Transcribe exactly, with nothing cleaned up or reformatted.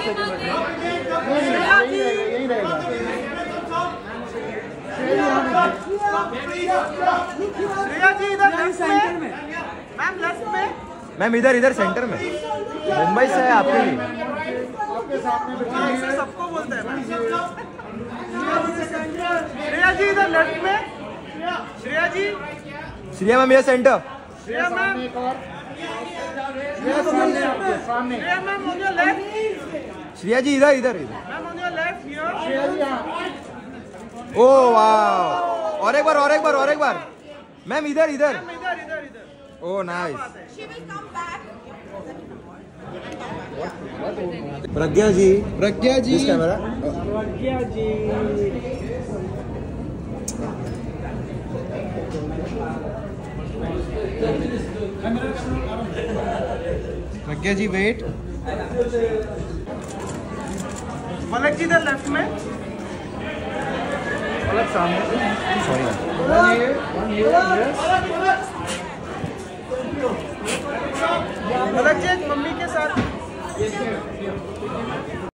Second यही रहेगा। श्रेया जी इधर सेंटर में, मैम लेफ्ट में, मैम इधर इधर सेंटर में। मुंबई से है आपके लिए। सबको बोलते हैं मैम। श्रेया जी इधर लेफ्ट में, श्रेया जी, श्रेया मैम ये सेंटर। श्रेया मैम, श्रेया सामने आपके सामने। Shreya ma'am on your left, Shreya ji इधर इधर इधर। Ma'am on your left here. Shreya ji यहाँ। ओ वाह, और एक बार और एक बार और एक बार। मैम इधर इधर। मैम इधर इधर इधर। Oh nice. She will come back. Pragya ji, Pragya ji. This camera. Pragya ji. Pragya ji wait. Malak ji इधर लेफ्ट में, अलग सामने। सॉरी मलक जी एक मम्मी के साथ।